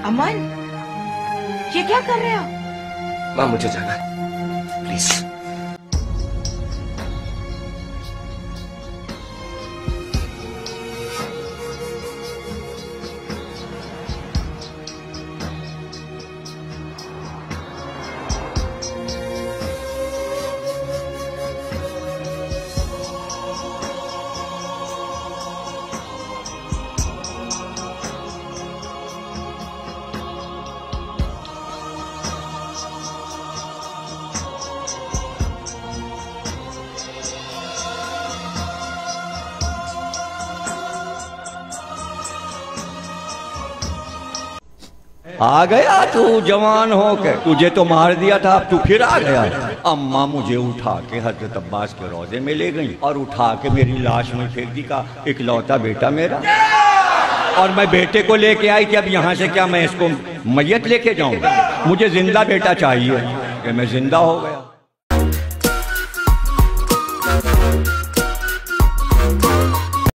अमन, ये क्या कर रहे हो? माँ मुझे जाना है, प्लीज। आ गया तू जवान होके, तुझे तो मार दिया था, अब तू फिर आ गया। अम्मा मुझे उठा के हजरत अब्बास के रोजे में ले गई और उठा के मेरी लाश में फेंक दी। का इकलौता बेटा मेरा, और मैं बेटे को लेके आई कि अब यहाँ से क्या मैं इसको मैयत लेके जाऊंगा? मुझे जिंदा बेटा चाहिए। कि मैं जिंदा हो गया।